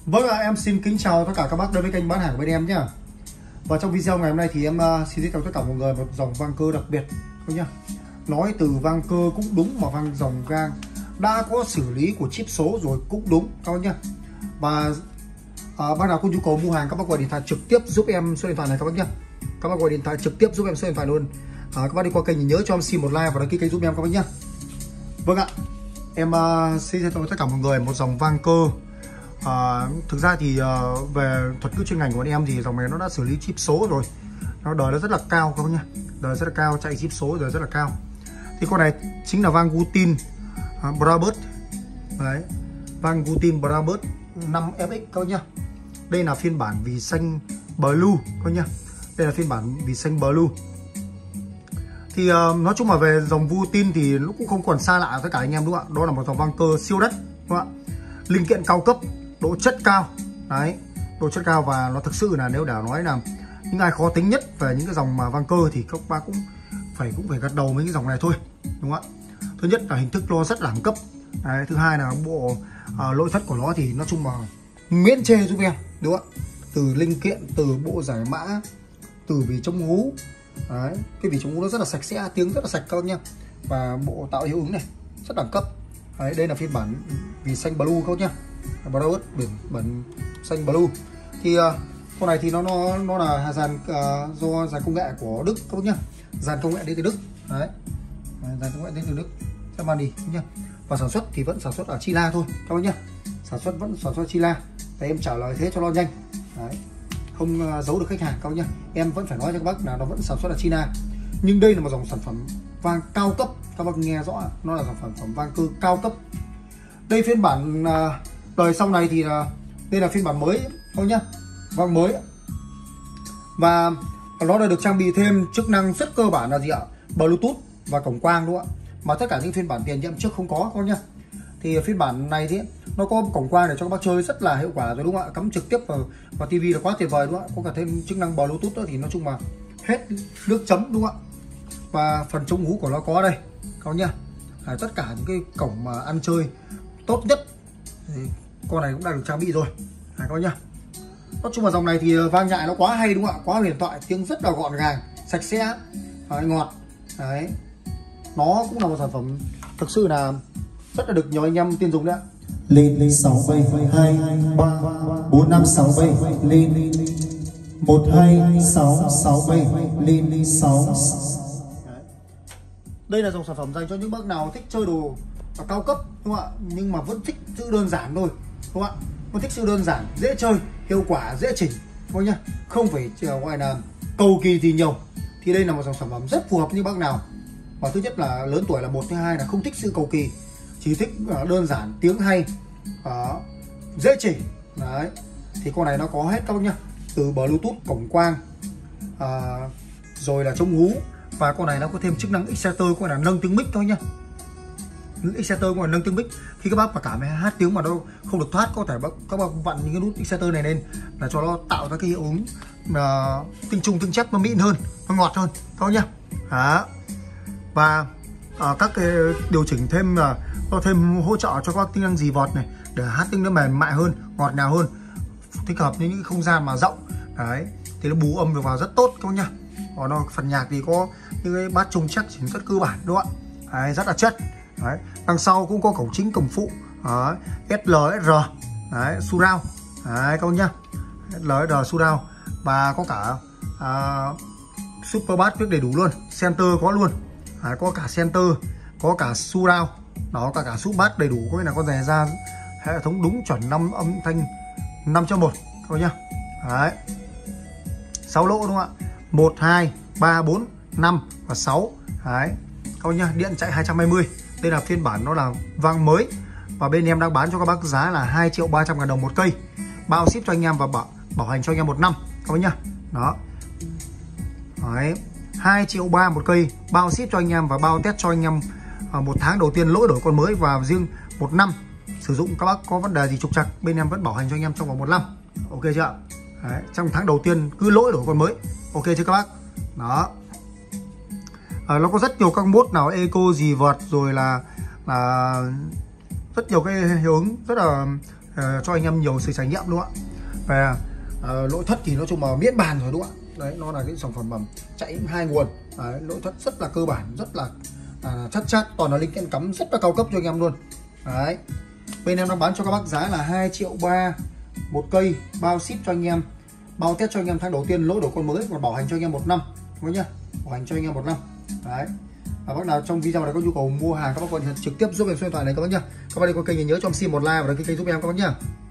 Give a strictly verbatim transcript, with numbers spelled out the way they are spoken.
Vâng ạ, em xin kính chào tất cả các bác đến với kênh bán hàng của bên em nhé. Và trong video ngày hôm nay thì em uh, xin giới thiệu tất cả mọi người một dòng vang cơ đặc biệt thôi nhá. Nói từ vang cơ cũng đúng, mà vang dòng gang đã có xử lý của chip số rồi cũng đúng các bác nhá. Và uh, bác nào có nhu cầu mua hàng các bác gọi điện thoại trực tiếp giúp em số điện thoại này các bác nhá. Các bác gọi điện thoại trực tiếp giúp em số điện thoại luôn. Uh, các bác đi qua kênh thì nhớ cho em xin một like và đăng ký kênh giúp em các bác nhá. Vâng ạ, em uh, xin giới thiệu tất cả mọi người một dòng vang cơ. À, thực ra thì uh, về thuật ngữ chuyên ngành của bọn em thì dòng này nó đã xử lý chip số rồi, nó đời nó rất là cao các bác nhá, đời rất là cao, chạy chip số đời rất là cao. Thì con này chính là vang Gutin uh, Brabus đấy, vang Gutin Brabus năm F X các bác nhá. Đây là phiên bản vì xanh blue các bác nhá, đây là phiên bản vì xanh blue. Thì uh, nói chung là về dòng Gutin thì nó cũng không còn xa lạ tất cả anh em đúng không ạ. Đó là một dòng vang cơ siêu đắt đúng không ạ, linh kiện cao cấp, độ chất cao đấy, độ chất cao. Và nó thực sự là nếu để nói là những ai khó tính nhất về những cái dòng mà vang cơ thì các bác cũng phải cũng phải gật đầu với cái dòng này thôi đúng không ạ. Thứ nhất là hình thức nó rất đẳng cấp đấy, thứ hai là bộ uh, nội thất của nó thì nói chung là miễn chê giúp em đúng không ạ. Từ linh kiện, từ bộ giải mã, từ vì chống hú đấy, cái vì chống hú nó rất là sạch sẽ, tiếng rất là sạch các bác nhá. Và bộ tạo hiệu ứng này rất đẳng cấp đấy. Đây là phiên bản vì xanh blue các bác nhá, Brabus biển bản xanh blue. Thì uh, con này thì nó nó nó là dàn uh, do dàn công nghệ của Đức các bác nhá, dàn công nghệ đến từ Đức đấy, dàn công nghệ đến từ Đức các bạn đi nhá. Và sản xuất thì vẫn sản xuất ở China thôi các bác nhá, sản xuất vẫn sản xuất China. Để em trả lời thế cho nó nhanh đấy, không uh, giấu được khách hàng các bác nhá. Em vẫn phải nói cho các bác là nó vẫn sản xuất ở China, nhưng đây là một dòng sản phẩm vang cao cấp các bác nghe rõ, nó là sản phẩm vang cơ cao cấp. Đây phiên bản uh, đời sau này thì là đây là phiên bản mới thôi nhá, vang mới. Và nó đã được trang bị thêm chức năng rất cơ bản là gì ạ, Bluetooth và cổng quang đúng không ạ, mà tất cả những phiên bản tiền nhiệm trước không có con nhá. Thì phiên bản này thì nó có cổng quang để cho các bác chơi rất là hiệu quả rồi đúng không ạ, cắm trực tiếp vào, vào tivi là quá tuyệt vời đúng không ạ. Có cả thêm chức năng Bluetooth nữa thì nói chung là hết nước chấm đúng không ạ. Và phần chống hú của nó có đây các bác nhá, à, tất cả những cái cổng mà ăn chơi tốt nhất thì con này cũng đã được trang bị rồi à, các bác nhá. Nói chung là dòng này thì vang nhại nó quá hay đúng không ạ, quá huyền thoại, tiếng rất là gọn gàng, sạch sẽ, đấy, ngọt đấy. Nó cũng là một sản phẩm thực sự là rất là được nhiều anh em tin dùng đấy ạ. Lên lên sáu bảy hai ba bốn năm sáu bảy lên một hai sáu sáu bảy lên lên sáu. Đây là dòng sản phẩm dành cho những bác nào thích chơi đồ cao cấp đúng không ạ, nhưng mà vẫn thích giữ đơn giản thôi đúng không ạ, vẫn thích giữ đơn giản, dễ chơi, hiệu quả, dễ chỉnh thôi nhá, không phải gọi là cầu kỳ thì nhiều. Thì đây là một dòng sản phẩm rất phù hợp với những bác nào và thứ nhất là lớn tuổi là một, thứ hai là không thích sự cầu kỳ, chỉ thích đơn giản, tiếng hay, đó, dễ chỉnh đấy. Thì con này nó có hết các bác nhá, từ Bluetooth, cổng quang, à, rồi là chống hú. Và con này nó có thêm chức năng exciter, con là nâng tiếng mic thôi nhá, exciter cũng là nâng tiếng mic. Khi các bác mà cảm thấy hát tiếng mà nó không được thoát, có thể bác, các bác vặn những cái nút exciter này lên là cho nó tạo ra cái hiệu ứng uh, tinh trùng tinh chép nó mịn hơn, nó ngọt hơn thôi nhá. Đó. Và uh, các cái điều chỉnh thêm là uh, nó thêm hỗ trợ cho các bác tính năng dì vọt này để hát tiếng nó mềm mại hơn, ngọt ngào hơn, thích hợp với những không gian mà rộng đấy, thì nó bù âm được vào rất tốt các bác nhá. Còn nó phần nhạc thì có những cái bát trung chắc chỉnh rất cơ bản đúng không ạ, đấy, rất là chất đấy. Đằng sau cũng có cổng chính cổng phụ đấy, ét lờ ét rờ đấy, surround đấy các bác nhá, ét lờ ét rờ surround. Và có cả uh, super bass biết đầy đủ luôn, center có luôn đấy, có cả center, có cả surround đó, cả cả super bass đầy đủ, có nghĩa là con rè ra hệ thống đúng chuẩn năm âm thanh năm chấm một các bác nhá. Đấy, sáu lỗ đúng không ạ, một hai ba bốn năm và sáu đấy các bác nhá. Điện chạy hai trăm hai mươi. Đây là phiên bản nó là vang mới và bên em đang bán cho các bác giá là hai triệu ba trăm ngàn đồng một cây, bao ship cho anh em và bảo bảo hành cho anh em một năm các bác nhá. Đó đấy, hai triệu ba một cây, bao ship cho anh em và bao test cho anh em à, một tháng đầu tiên lỗi đổi con mới, và riêng một năm sử dụng các bác có vấn đề gì trục trặc bên em vẫn bảo hành cho anh em trong vòng một năm, ok chưa? Đấy, trong tháng đầu tiên cứ lỗi đổi con mới, ok chưa các bác? Đó, à, nó có rất nhiều các mốt nào eco gì vợt, rồi là là rất nhiều cái hiệu ứng rất là uh, cho anh em nhiều sự trải nghiệm luôn ạ. Và uh, nội thất thì nói chung mà miễn bàn rồi đúng không ạ. Đấy, nó là cái sản phẩm mầm chạy hai nguồn. Đấy, nội thất rất là cơ bản, rất là uh, chắc chắc, toàn là linh kiện cắm rất là cao cấp cho anh em luôn. Đấy, bên em đang bán cho các bác giá là hai triệu ba một cây, bao ship cho anh em, bao test cho anh em tháng đầu tiên lỗi đổi con mới và bảo hành cho anh em một năm, đúng nhá, bảo hành cho anh em một năm. Đấy, và bác nào trong video này có nhu cầu mua hàng các bác có trực tiếp giúp em số điện thoại này các bác nhá. Các bác đi qua kênh nhớ cho em xin một like và đăng ký kênh giúp em các bác nhá.